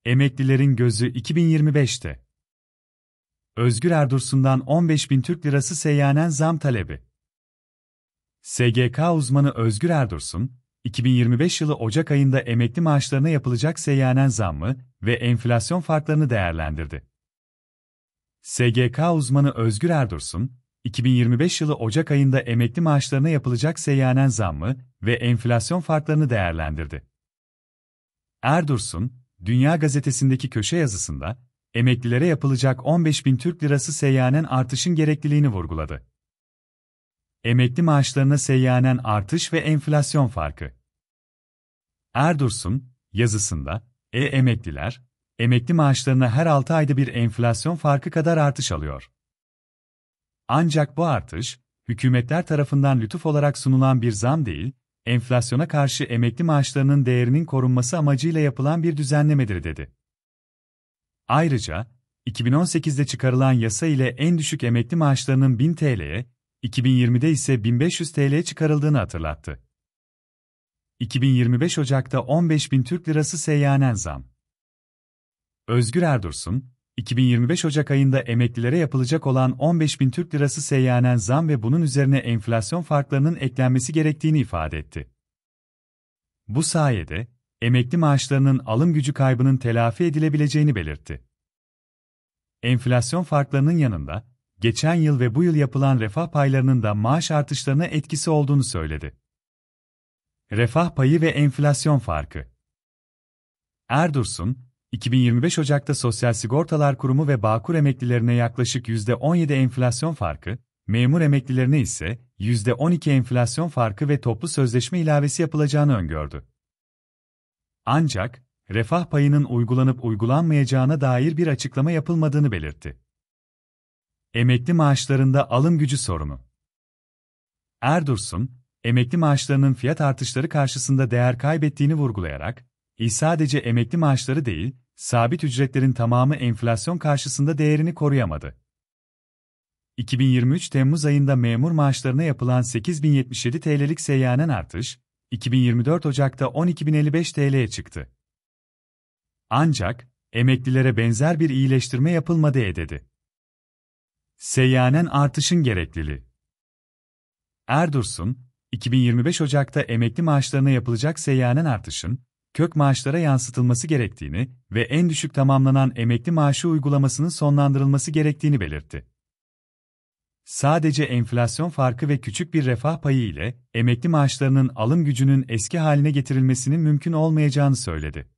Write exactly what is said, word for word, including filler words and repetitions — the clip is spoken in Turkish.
Emeklilerin gözü iki bin yirmi beşte. Özgür Erdursun'dan on beş bin Türk Lirası seyyanen zam talebi. S G K uzmanı Özgür Erdursun, iki bin yirmi beş yılı Ocak ayında emekli maaşlarına yapılacak seyyanen zammı ve enflasyon farklarını değerlendirdi. S G K uzmanı Özgür Erdursun, iki bin yirmi beş yılı Ocak ayında emekli maaşlarına yapılacak seyyanen zammı ve enflasyon farklarını değerlendirdi. Erdursun, Dünya Gazetesi'ndeki köşe yazısında, emeklilere yapılacak on beş bin Türk Lirası seyyanen artışın gerekliliğini vurguladı. Emekli maaşlarına seyyanen artış ve enflasyon farkı. Erdursun, yazısında, e-emekliler, emekli maaşlarına her altı ayda bir enflasyon farkı kadar artış alıyor. Ancak bu artış, hükümetler tarafından lütuf olarak sunulan bir zam değil, enflasyona karşı emekli maaşlarının değerinin korunması amacıyla yapılan bir düzenlemedir dedi. Ayrıca, iki bin on sekizde çıkarılan yasa ile en düşük emekli maaşlarının bin TL'ye, iki bin yirmide ise bin beş yüz TL'ye çıkarıldığını hatırlattı. iki bin yirmi beş Ocak'ta on beş bin Türk Lirası seyyanen zam. Özgür Erdursun, iki bin yirmi beş Ocak ayında emeklilere yapılacak olan on beş bin Türk Lirası seyyanen zam ve bunun üzerine enflasyon farklarının eklenmesi gerektiğini ifade etti. Bu sayede, emekli maaşlarının alım gücü kaybının telafi edilebileceğini belirtti. Enflasyon farklarının yanında, geçen yıl ve bu yıl yapılan refah paylarının da maaş artışlarına etkisi olduğunu söyledi. Refah payı ve enflasyon farkı. Erdursun, iki bin yirmi beş Ocak'ta Sosyal Sigortalar Kurumu ve Bağkur emeklilerine yaklaşık yüzde on yedi enflasyon farkı, memur emeklilerine ise yüzde on iki enflasyon farkı ve toplu sözleşme ilavesi yapılacağını öngördü. Ancak, refah payının uygulanıp uygulanmayacağına dair bir açıklama yapılmadığını belirtti. Emekli maaşlarında alım gücü sorunu. Erdursun, emekli maaşlarının fiyat artışları karşısında değer kaybettiğini vurgulayarak, sadece emekli maaşları değil, sabit ücretlerin tamamı enflasyon karşısında değerini koruyamadı. iki bin yirmi üç Temmuz ayında memur maaşlarına yapılan sekiz bin yetmiş yedi TL'lik seyyanen artış, iki bin yirmi dört Ocak'ta on iki bin elli beş TL'ye çıktı. Ancak, emeklilere benzer bir iyileştirme yapılmadı dedi. Seyyanen artışın gerekliliği. Erdursun, iki bin yirmi beş Ocak'ta emekli maaşlarına yapılacak seyyanen artışın, kök maaşlara yansıtılması gerektiğini ve en düşük tamamlanan emekli maaşı uygulamasının sonlandırılması gerektiğini belirtti. Sadece enflasyon farkı ve küçük bir refah payı ile emekli maaşlarının alım gücünün eski haline getirilmesinin mümkün olmayacağını söyledi.